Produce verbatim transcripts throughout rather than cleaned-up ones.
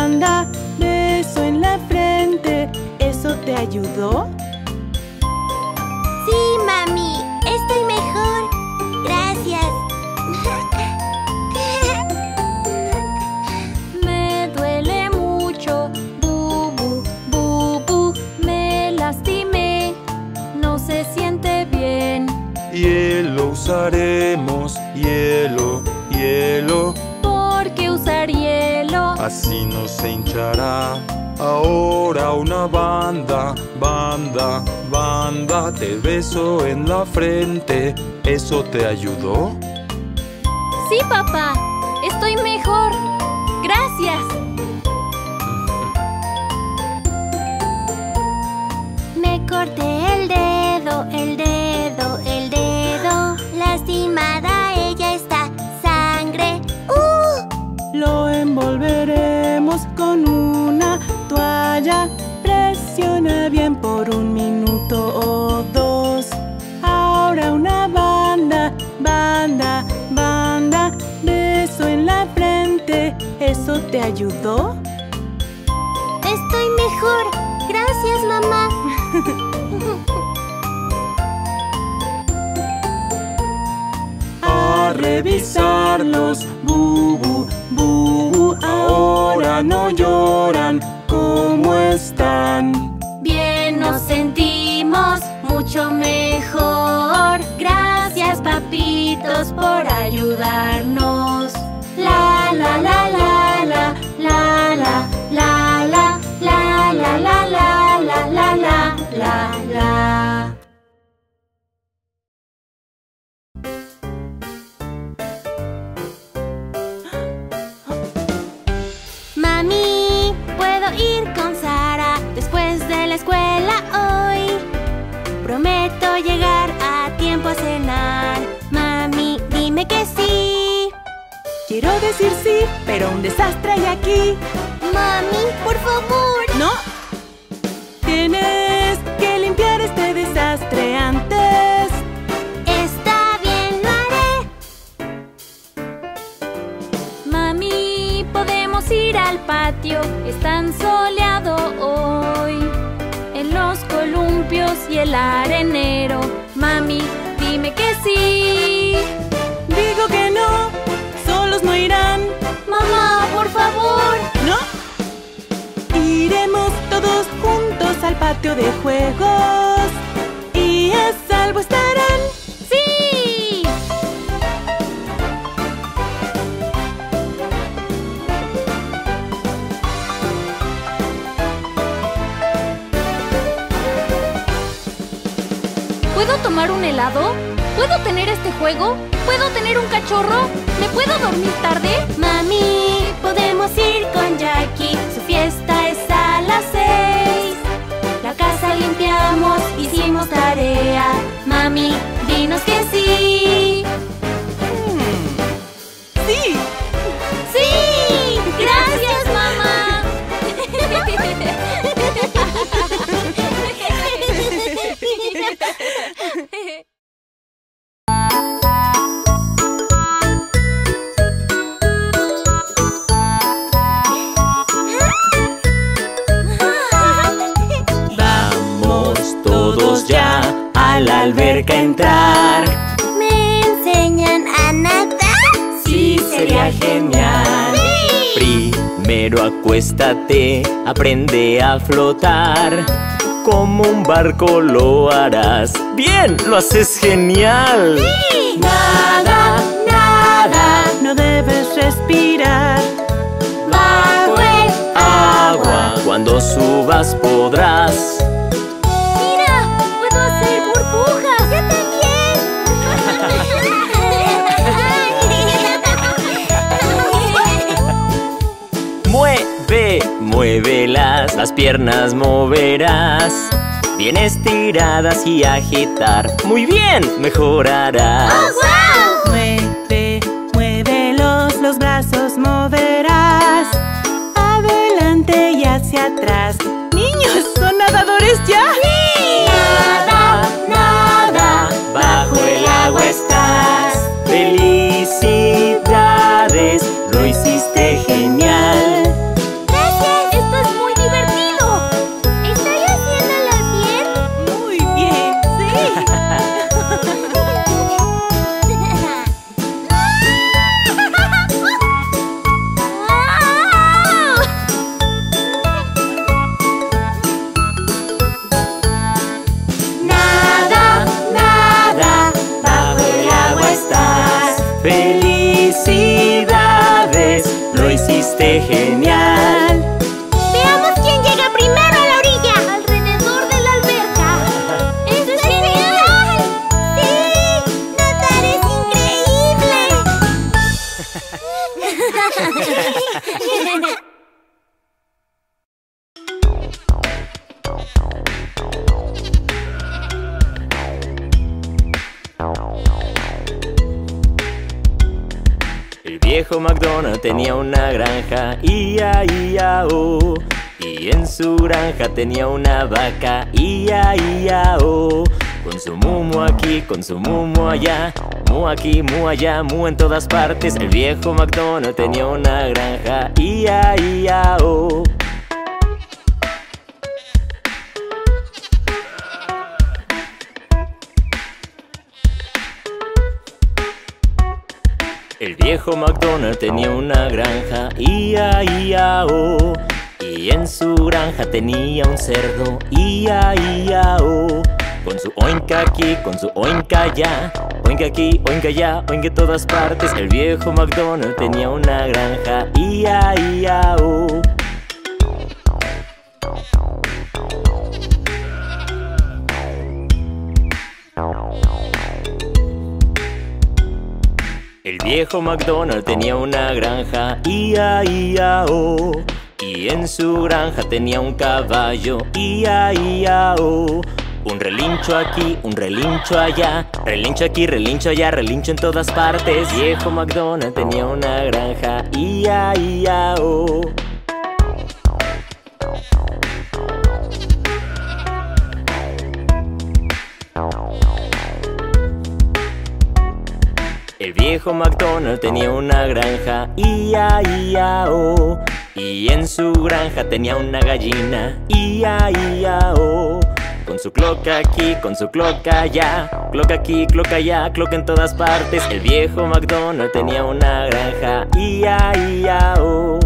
banda, beso en la frente. ¿Eso te ayudó? Sí, mami, estoy mejor. Gracias. Me duele mucho, bubu, bubu, me lastimé, no se siente bien. Hielo usaremos, hielo, hielo. ¿Por qué usar hielo? Así no se hinchará. Ahora una banda, banda, banda. Te beso en la frente. ¿Eso te ayudó? Sí, papá, estoy mejor. Gracias. Me corté el dedo, el dedo, el dedo. Lastimada ella está. Sangre. ¡Uh! Lo envolveremos con una toalla. Presiona bien por un minuto o dos. Ahora una banda, banda, banda. Beso en la frente. ¿Eso te ayudó? Estoy mejor. Gracias, mamá. A revisarlos, bubu, bubu. Ahora no lloran. ¿Cómo están? Bien nos sentimos, mucho mejor. Gracias, papitos, por ayudarnos. La la la la la la la la la la la la la la la la la la. Mami, ¿puedo ir con Sara después de la escuela hoy? Prometo llegar a tiempo a cenar. Mami, dime que sí. Quiero decir sí, pero un desastre hay aquí. Mami, por favor. ¡No! Tienes que limpiar este desastre antes. Está bien, lo haré. Mami, podemos ir al patio, es tan soleado hoy. En los columpios y el arenero. Mami, dime que sí. Digo que no, solos no irán. Mamá, por favor. ¿No? Iremos todos juntos al patio de juegos y a salvo estarán. ¡Sí! ¿Puedo tomar un helado? ¿Puedo tener este juego? ¿Puedo tener un cachorro? ¿Me puedo dormir tarde? Mami, podemos ir con Jackie. Su fiesta es a las seis. La casa limpiamos, hicimos tarea. Mami, dinos que sí. ¡Sí! ¡Sí! ¡Gracias, mamá! Ya a la alberca entrar. ¿Me enseñan a nadar? Sí, sería genial. ¡Sí! Primero acuéstate, aprende a flotar. Como un barco lo harás. ¡Bien! ¡Lo haces genial! ¡Sí! Nada, nada, no debes respirar Bajo el Agua, cuando subas podrás. hacer burbujas. ¡Yo también! Mueve, muévelas, las piernas moverás. Bien estiradas y agitar. ¡Muy bien! Mejorarás. ¡Oh, wow! Mueve, muévelos, los brazos moverás. Adelante y hacia atrás. ¡Niños, son nadadores ya! ¡Sí! Nada, nada, bajo el agua estás. Felicidades, lo hiciste genial. ¡Gracias! viejo McDonald tenía una granja, ia, ia, oh. Y en su granja tenía una vaca, ia, ia, oh. Con su mumu aquí, con su mumu allá, mu aquí, mu allá, mu en todas partes. El viejo McDonald tenía una granja, ia, ia, oh. El viejo McDonald tenía una granja, ia, ia, oh. Y en su granja tenía un cerdo, ia, ia, oh. Con su oinka aquí, con su oinka allá, oinka aquí, oinka allá, oinka en todas partes. El viejo McDonald tenía una granja, ia, ia, oh. El viejo McDonald tenía una granja, ia, ia, oh. Y en su granja tenía un caballo, ia, ia, oh. Un relincho aquí, un relincho allá, relincho aquí, relincho allá, relincho en todas partes. Viejo McDonald tenía una granja, ia, ia, oh. El viejo McDonald tenía una granja, ia, ia, oh. Y en su granja tenía una gallina, ia, ia, oh. Con su cloca aquí, con su cloca allá, cloca aquí, cloca allá, cloca en todas partes. El viejo McDonald tenía una granja, ia, ia, oh.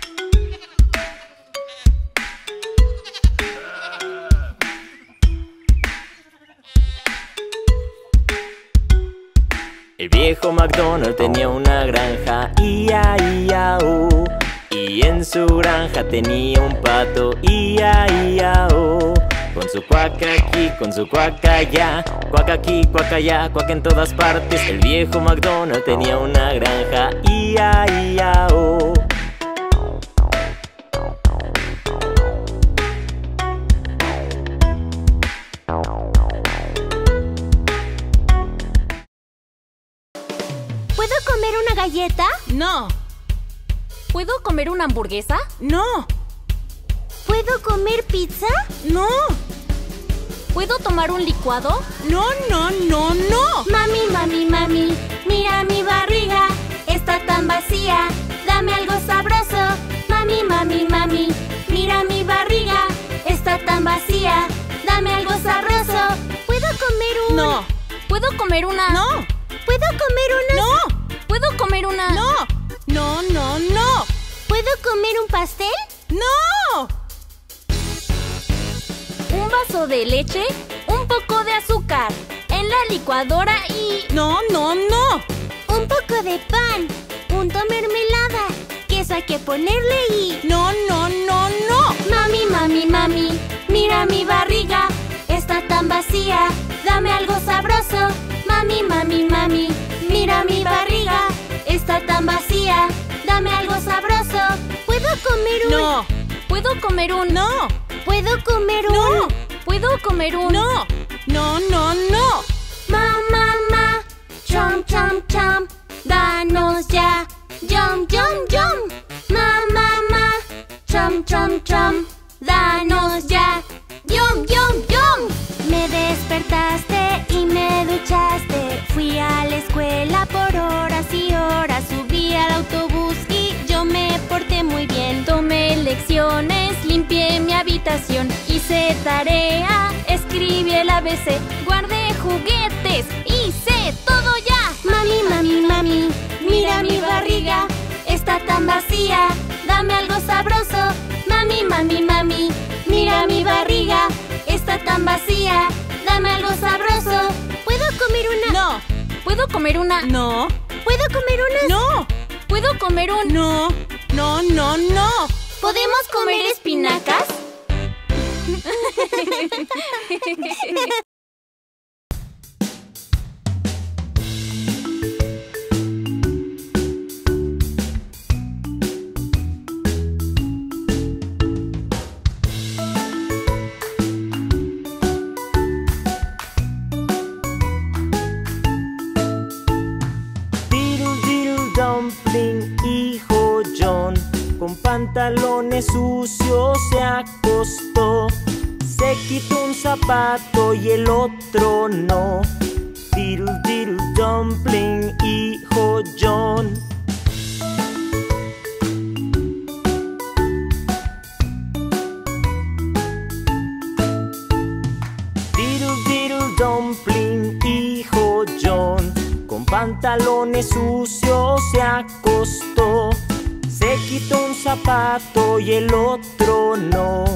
El viejo McDonald tenía una granja, ia, ia, oh. Y en su granja tenía un pato, ia, ia, oh. Con su cuaca aquí, con su cuaca allá, cuaca aquí, cuaca allá, cuaca en todas partes. El viejo McDonald tenía una granja, ia, ia, oh. ¿Puedo comer una galleta? No. ¿Puedo comer una hamburguesa? No. ¿Puedo comer pizza? No. ¿Puedo tomar un licuado? No, no, no, no. Mami, mami, mami, mira mi barriga, está tan vacía, dame algo sabroso. Mami, mami, mami, mira mi barriga, está tan vacía, dame algo sabroso. ¿Puedo comer un...? No. ¿Puedo comer una...? No. ¿Puedo comer una...? No. ¿Puedo comer una...? No. No, no, no. ¿Puedo comer un pastel? No. ¿Un vaso de leche? Un poco de azúcar en la licuadora y... No, no, no. Un poco de pan, punto mermelada, queso hay que ponerle y... No, no, no, no. Mami, mami, mami, mira mi barriga, está tan vacía, dame algo sabroso. Mami, mami, mami, mira mi barriga, está tan vacía, dame algo sabroso. ¿Puedo comer un...? No. ¿Puedo comer un...? No. ¿Puedo comer un...? No. ¿Puedo comer un...? No. No, no, no. Ma, ma, ma, chom, chom, chom, danos ya, yum, yum, yum. Ma, ma, ma, chom, chom, chom, danos ya, yum, yum, yum. Me despertaste y me duchaste, fui a la escuela por horas y horas, subí al autobús y yo me porté muy bien. Tomé lecciones, limpié mi habitación, hice tarea, escribí el A B C, guardé juguetes, hice todo ya. Mami, mami, mami, mira mi barriga, está tan vacía, dame algo sabroso. Mami, mami, mami, mira mi barriga, está tan vacía, dame algo sabroso. ¿Puedo comer una...? No. ¿Puedo comer una...? No. ¿Puedo comer unas...? No. ¿Puedo comer un...? No. No, no, no. ¿Podemos comer espinacas? Diddle diddle dumpling, pantalones sucios se acostó. Se quitó un zapato y el otro no. Diddle diddle dumpling, hijo John. Diddle diddle dumpling, hijo John. Con pantalones sucios se acostó. Se quitó un zapato y el otro no.